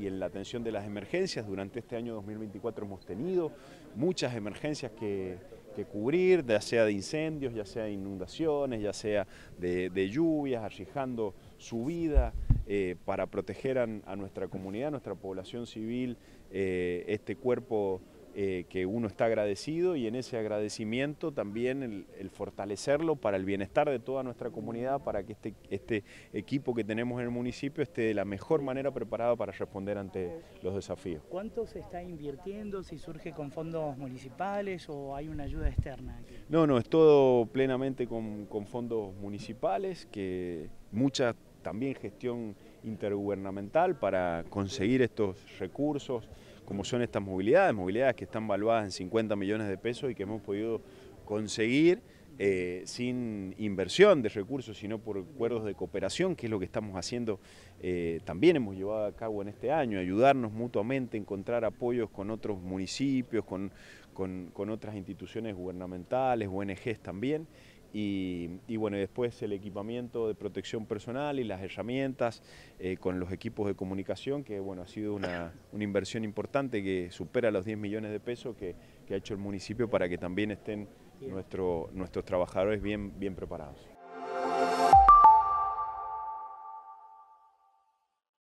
y en la atención de las emergencias. Durante este año 2024 hemos tenido muchas emergencias que cubrir, ya sea de incendios, ya sea de inundaciones, ya sea de lluvias, arriesgando su vida para proteger a nuestra comunidad, a nuestra población civil, este cuerpo que uno está agradecido, y en ese agradecimiento también el fortalecerlo para el bienestar de toda nuestra comunidad, para que este equipo que tenemos en el municipio esté de la mejor manera preparado para responder ante los desafíos. ¿Cuánto se está invirtiendo? ¿Si surge con fondos municipales o hay una ayuda externa aquí? No, es todo plenamente con fondos municipales, que mucha también gestión intergubernamental para conseguir estos recursos, como son estas movilidades que están valuadas en 50 millones de pesos y que hemos podido conseguir sin inversión de recursos, sino por acuerdos de cooperación, que es lo que estamos haciendo, también hemos llevado a cabo en este año, ayudarnos mutuamente, encontrar apoyos con otros municipios, con otras instituciones gubernamentales, ONGs también. Y bueno, después el equipamiento de protección personal y las herramientas con los equipos de comunicación, que bueno, ha sido una inversión importante que supera los 10 millones de pesos que ha hecho el municipio para que también estén nuestros trabajadores bien preparados.